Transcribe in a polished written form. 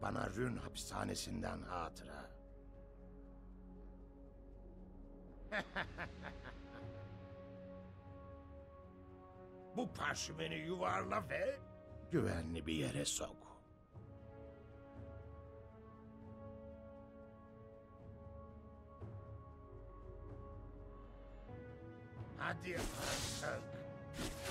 Bana Rün hapishanesinden hatıra. Bu parşömeni yuvarla ve güvenli bir yere sok. Hadi artık.